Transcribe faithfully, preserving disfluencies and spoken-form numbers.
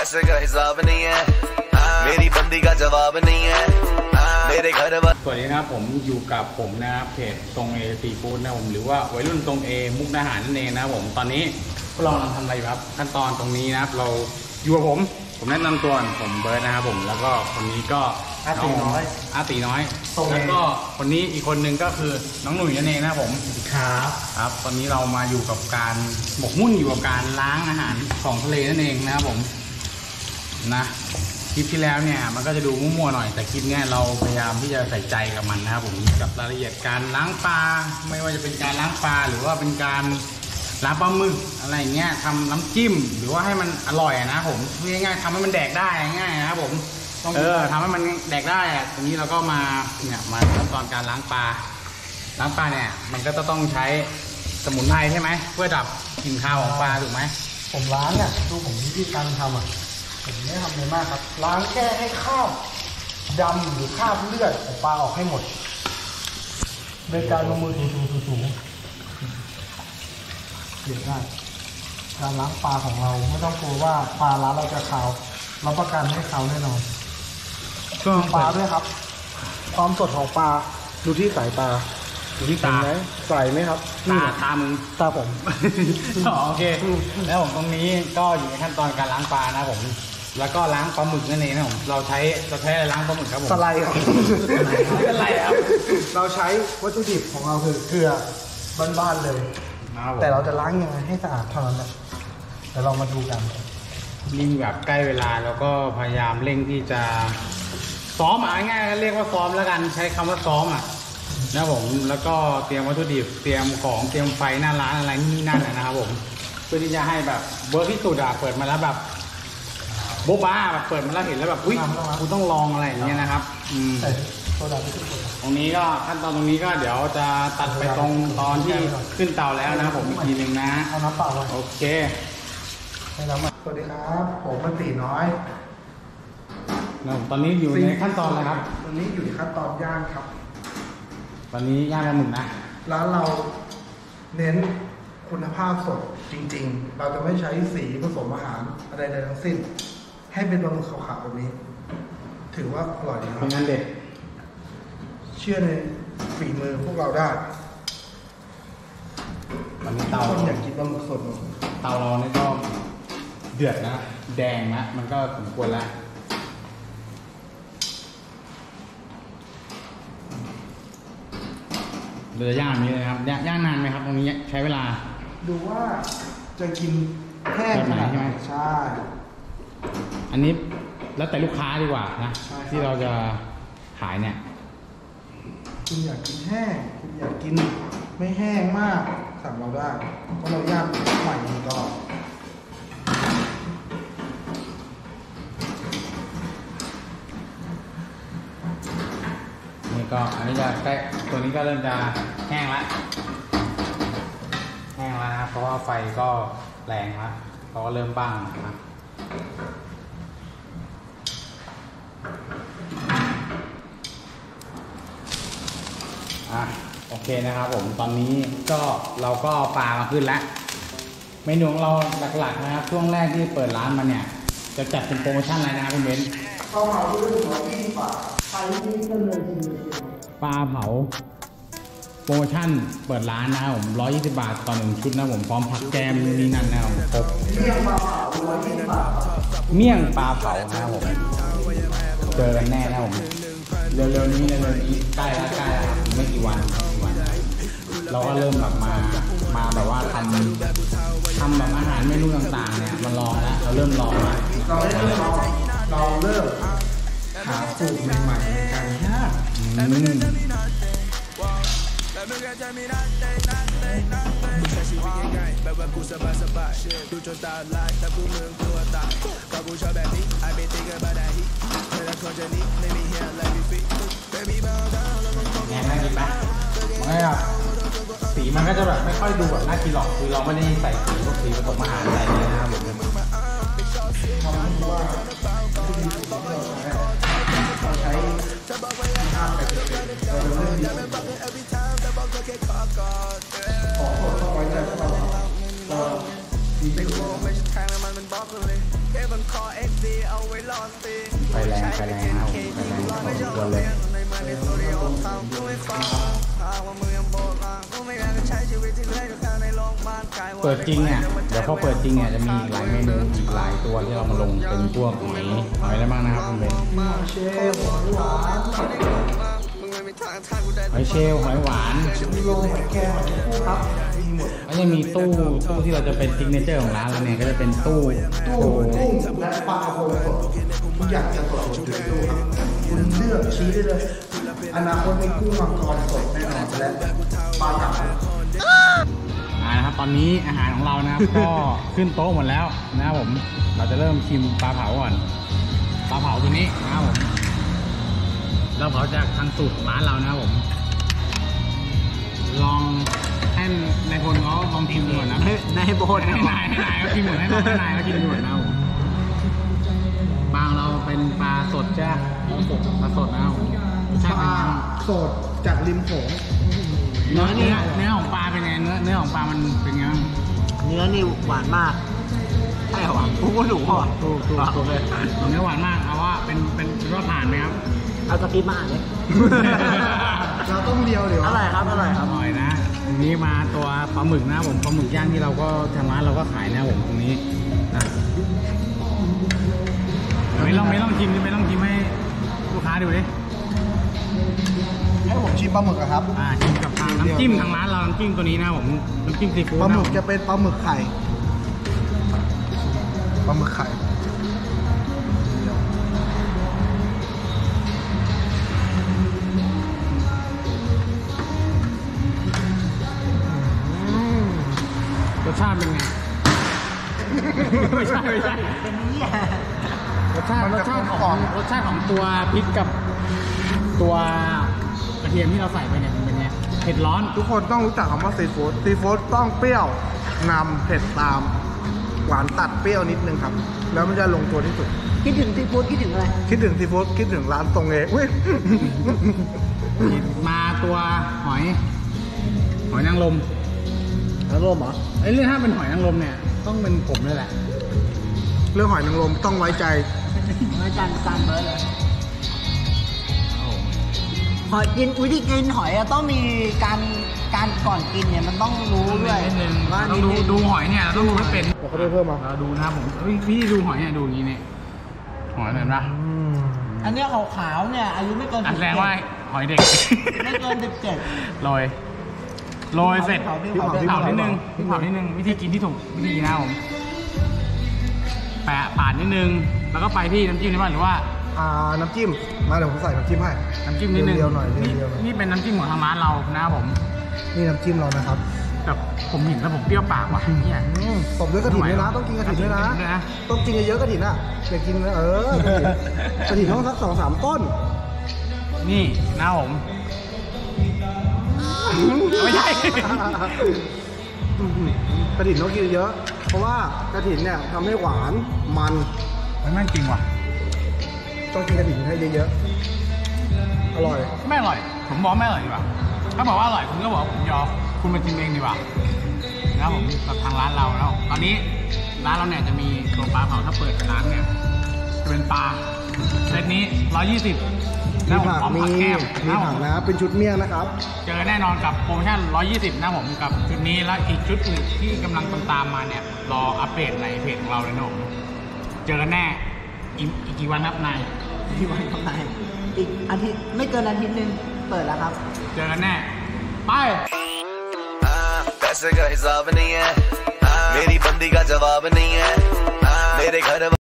पैसे का हिसाब नहीं है मेरी बंदी का जवाब नहीं है मेरे घर वाले สวัสดีนะครับผมอยู่กับผมนะครับเพจตรงเอซีฟู้ดนะผมหรือว่าวัยรุ่นตรงเอมุกดาหารนั่นเองนะครับผมตอนนี้พวกเรากำลังทำอะไรครับขั้นตอนตรงนี้นะครับเราอยู่กับผมผมแนะนำตัวผมเบิร์ดนะครับผมแล้วก็คนนี้ก็อาตีน้อยอาตีน้อยแล้วก็คนนี้อีกคนนึงก็คือน้องหนุ่ยนั่นเองนะครับผมครับครับตอนนี้เรามาอยู่กับการหมกมุ่นอยู่กับการล้างอาหารของทะเลนั่นเองนะครับผมนะคลิปที่แล้วเนี่ยมันก็จะดูมั่วๆหน่อยแต่คลิปเนี้ยเราพยายามที่จะใส่ใจกับมันนะครับผมกับรายละเอียดการล้างปลาไม่ว่าจะเป็นการล้างปลาหรือว่าเป็นการล้างปลาหมึกอะไรเงี้ยทำน้ำจิ้มหรือว่าให้มันอร่อยนะผมง่ายๆทำให้มันแดกได้ง่ายนะครับผมเออทำให้มันแดกได้อะตรงนี้เราก็มาเนี่ยมาขั้นตอนการล้างปลาล้างปลาเนี่ยมันก็จะต้องใช้สมุนไพรใช่ไหมเพื่อดับกลิ่นคาวของปลาถูกไหมผมล้างอ่ะดูผมวิธีการทำอ่ะผมไม่ทำเลยมากครับล้างแค่ให้คราบดำหรือคราบเลือดของปลาออกให้หมดโดยการลงมือถูๆๆเดี๋ยวได้การล้างปลาของเราไม่ต้องกลัวว่าปลาล้างเราจะขาวรับประกันให้ขาวแน่นอนช่วงปลาด้วยครับความสดของปลาดูที่สายตาดูที่ตาใส่ไหมครับตาตามึงตาผมโอเคแล้วผมตรงนี้ก็อยู่ในขั้นตอนการล้างปลานะผมแล้วก็ล้างปลาหมึกนั่นเองนะผมเราใช้เราใช้ล้างปลาหมึกครับผมสไลด์ครับไม่เป็นไรครับเราใช้วัตถุดิบของเราคือเกลือบ้านๆเลยแต่เราจะล้างยังไงให้สะอาดเท่านั้นแหละเดี๋ยวเรามาดูกันยิ่งแบบใกล้เวลาแล้วก็พยายามเร่งที่จะซ้อมอ่ะง่ายๆเรียกว่าซ้อมแล้วกันใช้คำว่าซ้อมอ่ะนะผมแล้วก็เตรียมวัตถุดิบเตรียมของเตรียมไฟหน้าร้านอะไรนี่นั่นนะครับผมเพื่อที่จะให้แบบเวิร์กที่สุดอ่ะเปิดมาแล้วแบบโบ๊ะบ้าแบบเปิดมาแล้วเห็นแล้วแบบอุ้ยกูต้องลองอะไรอย่างเงี้ยนะครับอืมตรงนี้ก็ขั้นตอนตรงนี้ก็เดี๋ยวจะตัดไปตรงตอนที่ขึ้นเตาแล้วนะครับผมอีกทีหนึ่งนะเอาน้ำเปล่าโอเคให้น้ำมาสวัสดีครับผมมันตีน้อยนะตอนนี้อยู่ในขั้นตอนอะไรครับตอนนี้อยู่ในขั้นตอนย่างครับตอนนี้ย่างปลาหมึกนะร้านเราเน้นคุณภาพสดจริงๆเราจะไม่ใช้สีผสมอาหารอะไรใดทั้งสิ้นให้เป็นปลาหมึกขาวๆแบบนี้ถือว่าอร่อยดีครับเป็นงานเด็ดเชื่อในฝีมือพวกเราได้ตอนนี้เตาคนอยากกินปลาหมึกสดเตาเราเนี่ยก็เดือดนะแดงนะมันก็สมควรแล้วเราจะย่างนี้เลยครับย่างนานไหมครับตรงนี้ใช้เวลาดูว่าจะกินแห้งขนาดไหนใช่ไหมใช่อันนี้แล้วแต่ลูกค้าดีกว่านะที่เราจะขายเนี่ยคุณอยากกินแห้งคุณอยากกินไม่แห้งมากสั่งเราได้เพราะเราย่างใหม่ตลอดนี่ก็อันนี้จะใกล้ตัวนี้ก็เริ่มจะแห้งแล้วแห้งแล้วนะเพราะว่าไฟก็แรงแล้วเขาก็เริ่มบ้างนะอ่ะโอเคนะครับผมตอนนี้ก็เราก็ปลามาขึ้นแล้วเมนูของเราหลักๆนะครับช่วงแรกที่เปิดร้านมาเนี่ยจะจัดเป็นโปรโมชั่นอะไรนะครับพี่เบนซ์ข้าวเผาด้วยหัวที่ปลาไทยที่ก็เลยปลาเผาโปรโมชั่นเปิดร้านนะครับผมร้อยยี่สิบบาทต่อหนึ่งชุดนะผมพร้อมผักแกมนี่นั่นนะครับครบเมี่ยงปลาเผาร้อยยี่สิบบาทเมี่ยงปลาเผานะครับผมเจอกันแน่นะครับผมเร็วๆนี้เร็วๆนี้ใกล้แล้วใกล้แล้วไม่กี่วันวันเราก็เริ่มแบบมามาแบบว่าทำทำแบบอาหารเมนูต่างๆเนี่ยมาลองแล้วเราเริ่มลองแล้วเราเริ่มเราเริ่มหาสูตรใหม่ๆในการย่างแง่น่ากินไหมไม่ครับสีมันก็จะแบบไม่ค่อยดูแบบน่ากินหรอกคือเราไม่ได้ใส่สีพวกสีผสมอาหารอะไรเลยนะครับผมทำให้ว่าที่ดีที่เราใช้ภาพแบบเราจะไม่มีของสดเข้าไว้ใจพวกเราเราดีไปกว่าไปแรงไปแรงนะผมไปแรงพอสมควรเลยเปิดจริงเนี่ยเดี๋ยวพอเปิดจริงเนี่ยจะมีอีกหลายเมนูอีกหลายตัวที่เรามาลงเป็นพวกหอยหอยอะไรบ้างนะครับคุณเบนหอยเชลล์หอยหวานก็ยังมีตู้ตู้ที่เราจะเป็นซิกเนเจอร์ของร้านเราเนี่ยก็จะเป็นตู้ตู้กุ้งและปลาโคสดทุกอย่างจะสดอยู่ในตู้ครับคุณเลือกชี้ได้เลยอนาคตในกุ้งมังกรสดแน่นอนและปลาตับนะครับตอนนี้อาหารของเรานะครับก็ขึ้นโต๊ะหมดแล้วนะครับผมเราจะเริ่มชิมปลาเผาก่อนปลาเผาตัวนี้นะครับผมเราเผาจากทางสูตรร้านเรานะครับผมลองให้นายพลเขาลองชิมดูก่อนนะนายพลให้นายให้นายเขาชิมหมดให้ให้นายเขาชิมดูก่อนนะผมปลาเราเป็นปลาสดจ้ะปลาสดนะครับผมปลาสดจากริมโขงเนื้อเนื้อเนื้อของปลาเป็นไงเนื้อเนื้อของปลามันเป็นไงเนื้อนี่หวานมากใช่หวานถูกก็ถูกพอถูกถูกถูกเลยเนื้อหวานมากเอาว่าเป็นเป็นเป็นว่าผ่านไหมครับเอาสกิปมาอ่านเลยเราต้องเดียวเดี๋ยวอะไรครับอะไรครับอร่อยนะทีนี้มาตัวปลาหมึกนะผมปลาหมึกย่างที่เราก็ทางร้านเราก็ขายนะผมตรงนี้นะไม่ลองไม่ลองชิมไม่ลองชิมให้ลูกค้าดูดิให้ผมชิมปลาหมึกครับอ่าชิมกับทางน้ำจิ้มทางร้านเราน้ำจิ้มตัวนี้นะผมน้ำจิ้มซีฟู้ดปลาหมึกจะเป็นปลาหมึกไข่ปลาหมึกไข่รสชาติเป็นไงไม่ใช่ไม่ใช่เป็นนี่รสชาติรสชาติของรสชาติของตัวพริกกับตัวกระเทียมที่เราใส่ไปเนี่ยมันเป็นไงเผ็ดร้อนทุกคนต้องรู้จักคำว่าซีฟู้ดซีฟู้ดต้องเปรี้ยวนำเผ็ดตามหวานตัดเปรี้ยวนิดนึงครับแล้วมันจะลงตัวที่สุดคิดถึงซีฟู้ดคิดถึงอะไรคิดถึงซีฟู้ดคิดถึงร้านตรงเองอุ้ยมาตัวหอยหอยนางรมนางรมเหรอไอ้เรื่องถ้าเป็นหอยนางรมเนี่ยต้องเป็นผมเลยแหละเรื่องหอยนางรมต้องไว้ใจไว้ใจจานเบอร์เลยหอยกินวิธีกินหอยต้องมีการการก่อนกินเนี่ยมันต้องรู้ด้วยว่าต้องดูดูหอยเนี่ยเราต้องดูให้เป็นเราก็ได้เพิ่มมาเราดูนะครับผมวิธีดูหอยเนี่ยดูอย่างนี้เนี่ยหอยเห็นปะอันนี้ขาวๆเนี่ยอายุไม่เกินสิบเจ็ดแสดงว่าหอยเด็กไม่เกินสิบเจ็ดโรยโรยเสร็จเผานิดนึงเผานิดนึงวิธีกินที่ถูกวิธีนะผมแปะปาดนิดนึงแล้วก็ไปที่น้ำจิ้มได้ไหมหรือว่าอ่าน้ำจิ้มมาเดี๋ยวผมใส่น้ำจิ้มให้น้ำจิ้มนิดนึงเดียวหน่อยนี่นี่เป็นน้ำจิ้มของทางร้านเรานะครับผมนี่น้ำจิ้มเรานะครับแต่ผมเห็นแล้วผมเปรี้ยวปากว่ะเนี่ยตบด้วยกระถิ่นด้วยนะต้องกินกระถิ่นด้วยนะต้องกินเยอะๆกระถิ่นอ่ะอยากกินเออกระถิ่นต้องสักสองสามต้นนี่นะผมไม่ใช่กระถิ่นต้องกินเยอะเพราะว่ากระถิ่นเนี่ยทำให้หวานมันมันไม่จริงว่ะต้องกินกระถิ่นให้เยอะๆอร่อยไม่อร่อยผมบอกไม่อร่อยดีกว่าถ้าบอกว่าอร่อยคุณก็บอกผมยอมคุณมากินเองดีกว่าแล้วผมกับทางร้านเราแล้วตอนนี้ร้านเราเนี่ยจะมีตัวปลาเผาถ้าเปิดร้านเนี่ยจะเป็นปลาเซตนี้ร้อยยี่สิบมีผักมีมีผักนะเป็นชุดเมี่ยงนะครับเจอแน่นอนกับโปรโมชั่นร้อยยี่สิบนะผมกับชุดนี้แล้วอีกชุดอื่นที่กำลังตามมาเนี่ยรออัปเดตในเพจของเราเลยนะผมเจอกันแน่อีกกี่วันครับนายกี่วันครับนายอีกอาทิตย์ไม่เกินอาทิตย์นึงเปิดแล้วครับเจอกันแน่ไป पैसे का हिसाब नहीं है मेरी बंदी का जवाब नहीं है मेरे घर